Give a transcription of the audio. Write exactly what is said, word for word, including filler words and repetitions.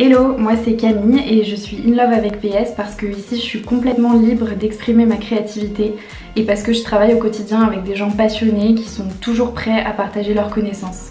Hello, moi c'est Camille et je suis in love avec P S parce que ici je suis complètement libre d'exprimer ma créativité et parce que je travaille au quotidien avec des gens passionnés qui sont toujours prêts à partager leurs connaissances.